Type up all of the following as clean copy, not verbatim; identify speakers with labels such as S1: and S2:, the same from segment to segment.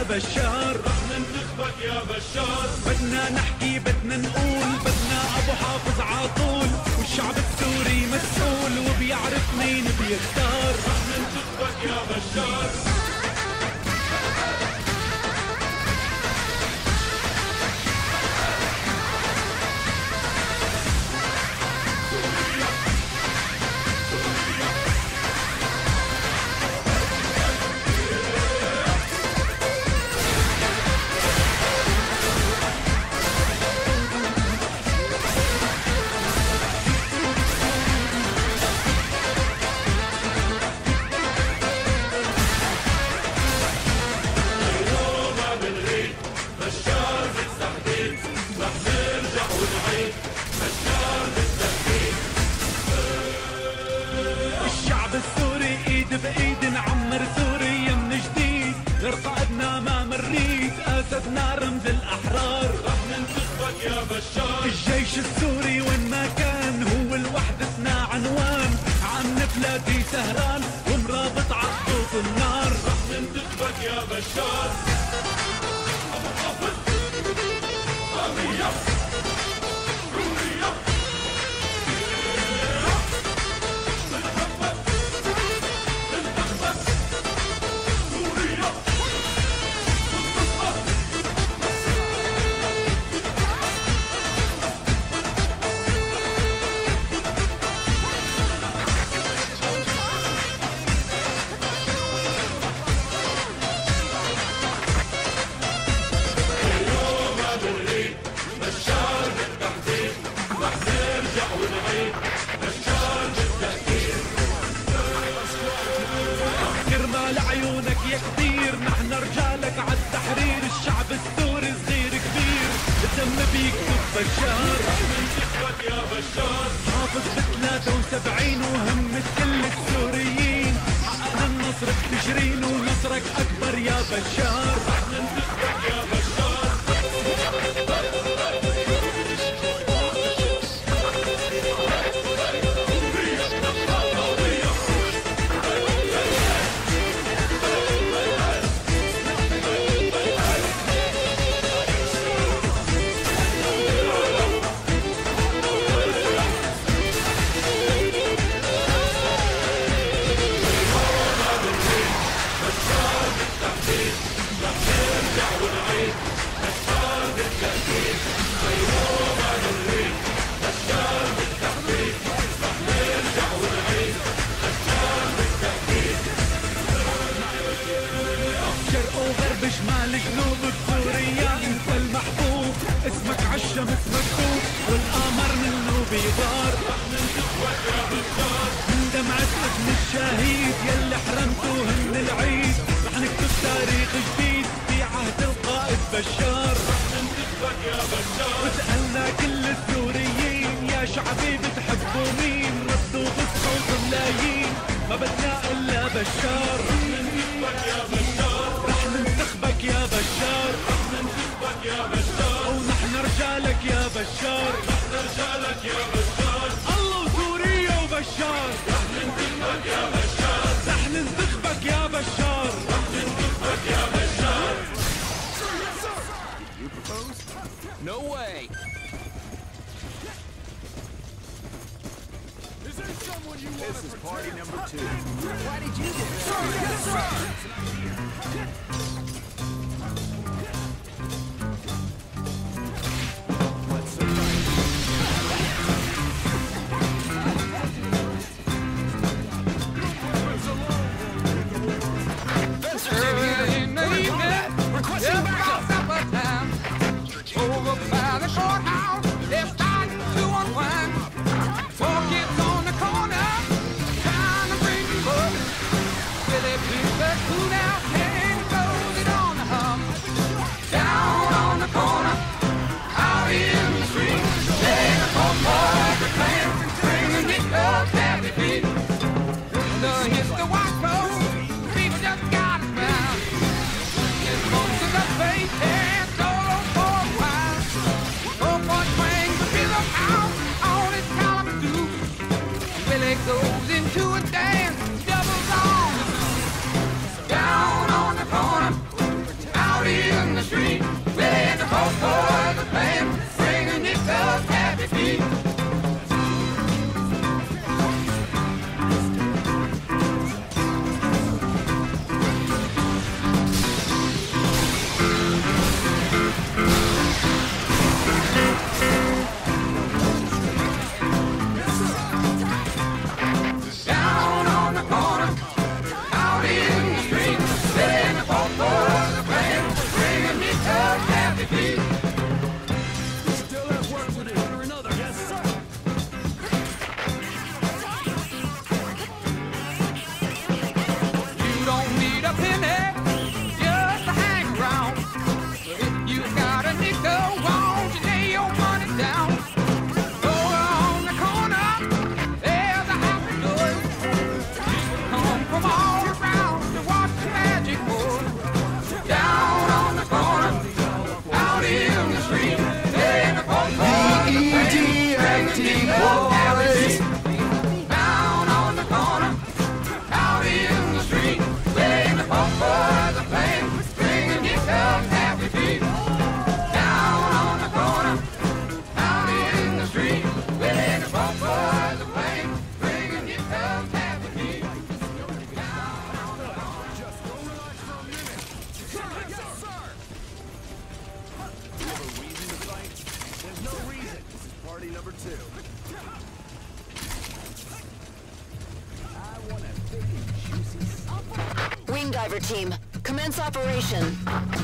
S1: بشار،
S2: رح ننتخبك يا بشار.
S1: بدنا نحكي بدنا نقول، بدنا ابو حافظ عطول، والشعب السوري مسؤول وبيعرف مين بيختار.
S2: رح ننتخبك يا بشار.
S1: الشعب السوري ايد بايد نعمر سوريا من جديد، لرقائدنا ما منريد، اسدنا رمز الاحرار.
S2: رح ننتخبك يا بشار.
S1: الجيش السوري وين ما كان هو لوحدتنا عنوان، عم نفلاتي سهران ومرابط عالصوت النار.
S2: رح ننتخبك يا بشار. ابو حافظ حرية حرية.
S1: كرمال عيونك يا كبير نحن رجالك عالتحرير، الشعب السوري صغير كبير الدم بيكتب بشار.
S2: رح ننتخبك يا بشار.
S1: حافظ ب73 وهمة كل السوريين، حققنا النصر بتشرين ونصرك أكبر يا بشار.
S2: رح ننتخبك يا بشار.
S1: شرق وغرب شمال جنوب بسوريا انت المحبوب، اسمك عالشمس مكتوب والقمر منه بيغار.
S2: رح ننتخبك يا بشار.
S1: من دمعة ابن الشهيد يلي حرمته هن العيد، رح نكتب تاريخ جديد في عهد القائد بشار.
S2: رح ننتخبك يا بشار.
S1: وسألنا كل السوريين يا شعبي بتحبوا مين، ردوا بالصوت ملايين ما بدنا الا بشار.
S2: رح ننتخبك يا بشار.
S1: رح ننتخبك يا بشار.
S2: رح ننتخبك يا بشار.
S1: ونحن رجالك يا بشار.
S2: نحن رجالك يا بشار.
S1: الله وسوريا وبشار.
S2: رح ننتخبك يا بشار.
S1: رح ننتخبك يا بشار.
S2: رح ننتخبك يا بشار.
S3: You propose? No way! This is party number 2. Why did you get What's the
S4: Requesting backup. Over by the courthouse, they're starting to unwind. 4 kids on the corner, trying to bring them up. Will they please let cool down?
S3: number 2. I want a thick and juicy.
S5: Wing diver team, commence operation.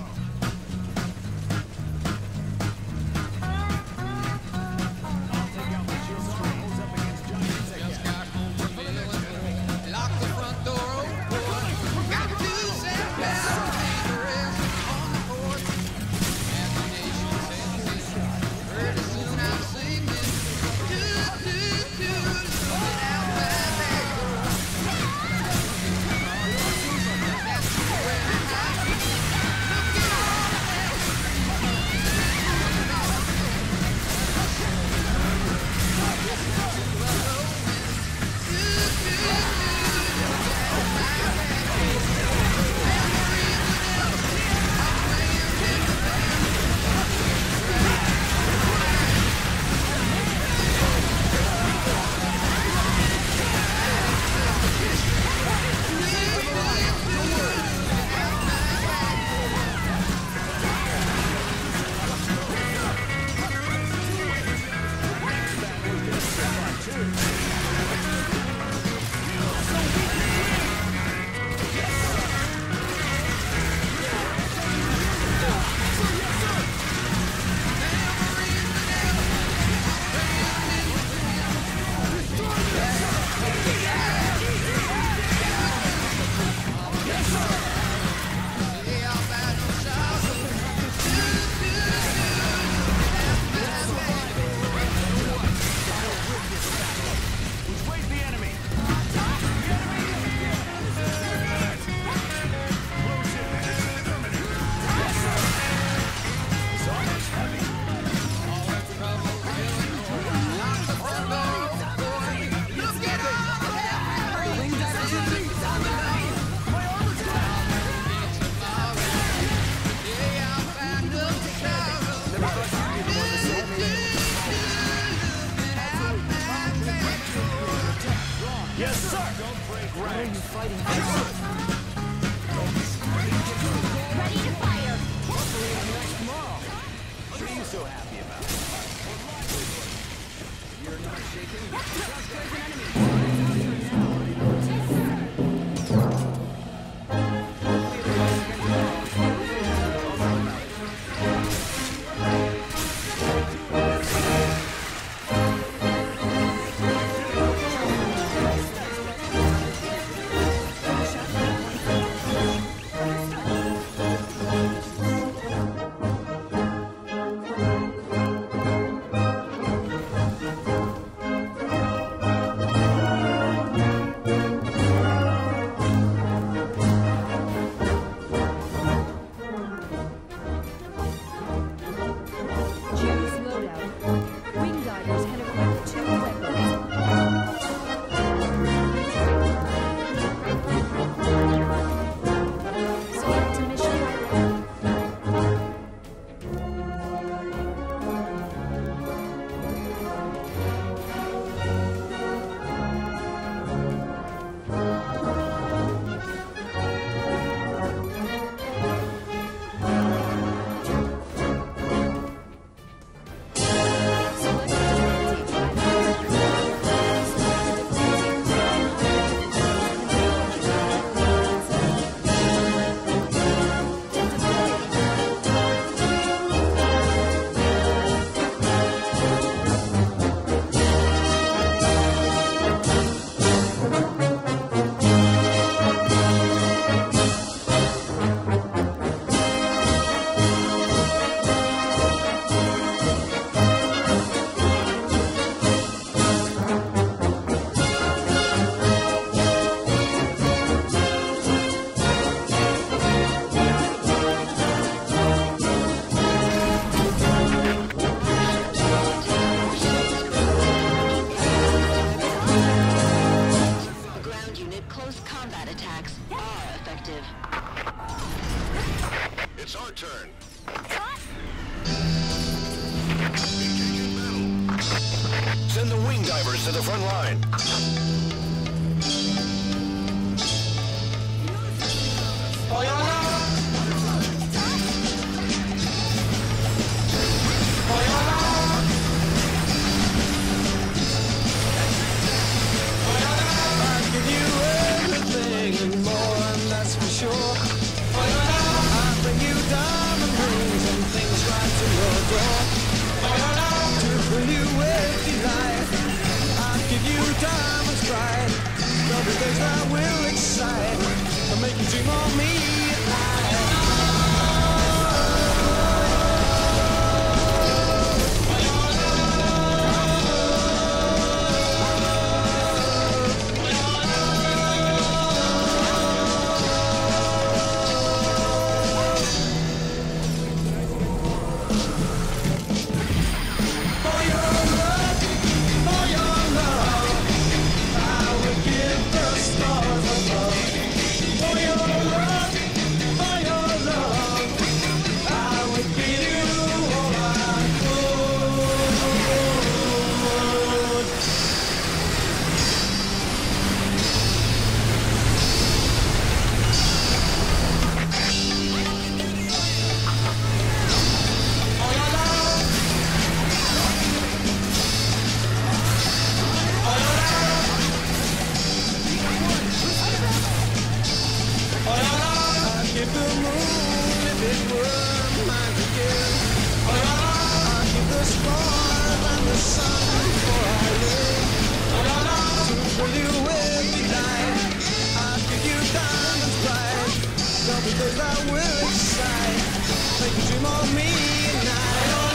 S6: Send the wing divers to the front line.
S4: were mine to give. I'll give the stars and the sun before I live. To fill you with delight, I'll give you diamonds bright. There'll be days I will excite, make you dream of me at night.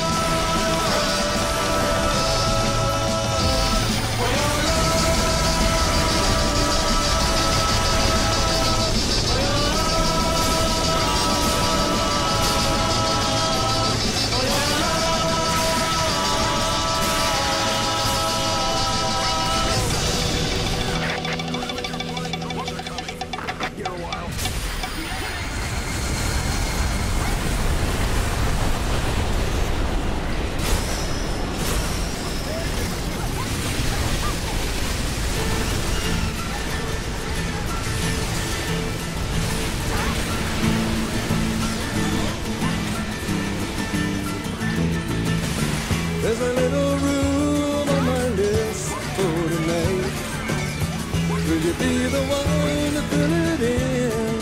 S4: There's a little room on my list for tonight. Will you be the one to fill it in?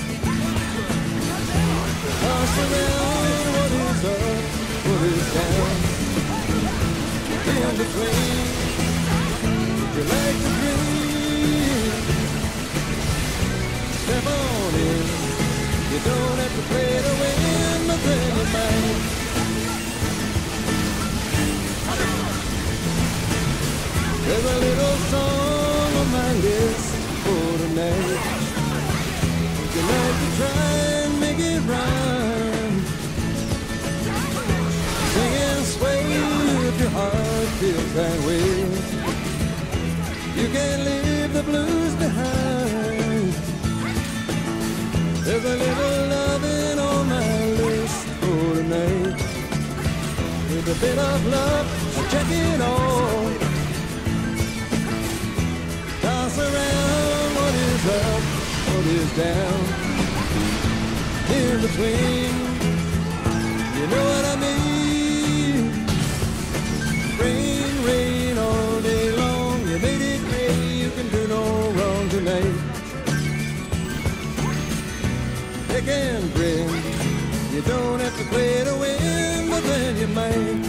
S4: Toss around what is up, what is down. In between, you like to dream. Step on in. You don't have to play to win, but then you might. There's a little song on my list for tonight. Would you like to try and make it rhyme? Sing and sway if your heart feels that way. You can leave the blues behind. There's a little loving on my list for tonight. With a bit of luck, check it all. Toss around what is up, what is down. In between, you know what I mean. Rain, rain all day long. You made it gray, you can do no wrong tonight. Pick and grin, you don't have to play to win, but then you might.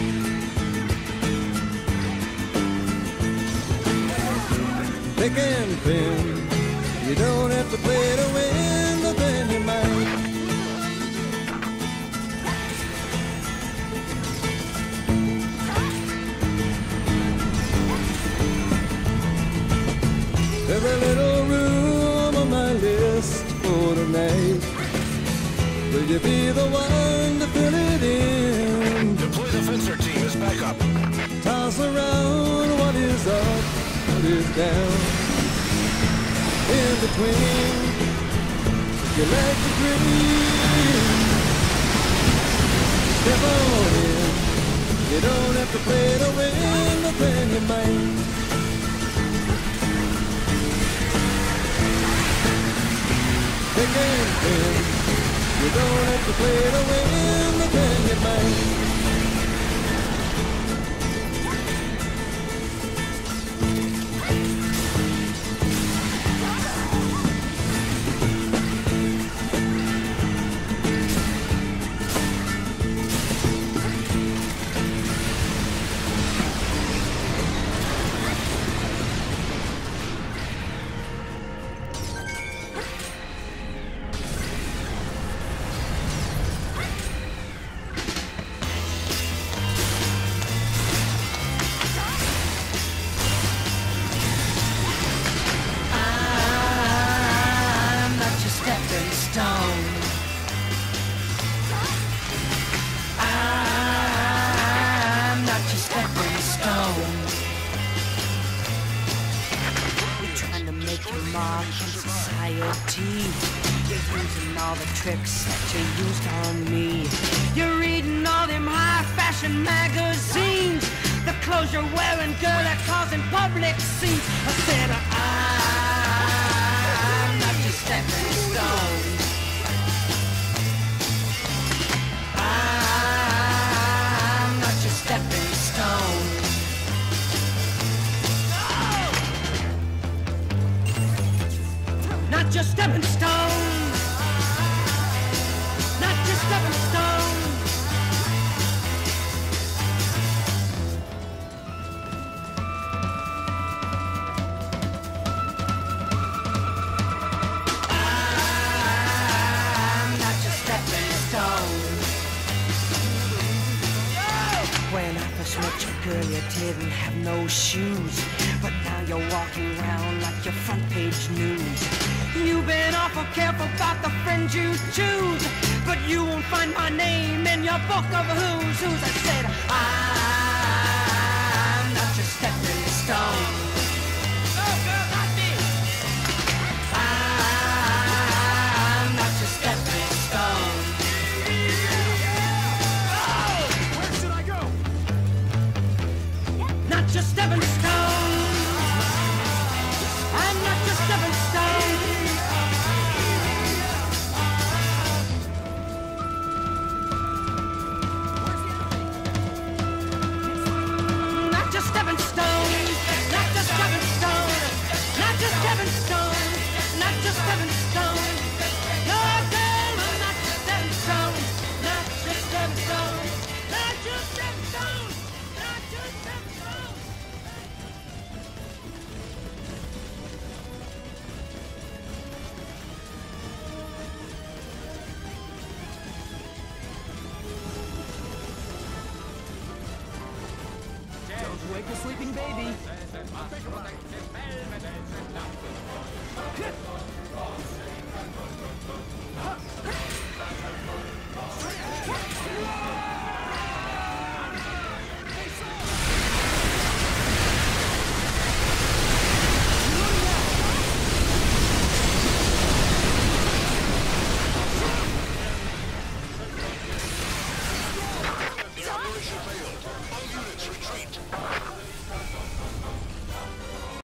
S4: Pick and pin, you don't have to play to win, but then you might. There's a little room on my list for tonight. Will you be the one to fill it in?
S6: Deploy the fencer team as backup.
S4: Toss around what is up, what is down. In between, you like to dream. Step on in. You don't have to play to win, but then you might. Pick and pin. You don't have to play to win, but then you might.
S7: Tricks that you used on me. You're reading all them high-fashion magazines. The clothes you're wearing, girl, are causing public scenes. I said, I'm not your stepping stone. I'm not your stepping stone. Not your stepping stone. Well, you didn't have no shoes, but now you're walking around like your front page news. You've been awful careful about the friends you choose, but you won't find my name in your book of who's who's. I said, I'm not your stepping stone. Oh, girl, not me. I'm not your stepping stone.
S3: Where should I go?
S7: Not your stepping stone. I'm not your stepping stone. Not your stepping stone. Not your stepping stone. Not your stepping stone. Not your stepping stone. No, girl, I'm not your stepping stone. Not your stepping stone. Not your stepping stone. Not your stepping stone.
S3: Don't wake a sleeping baby.
S6: The operation failed. All units retreat.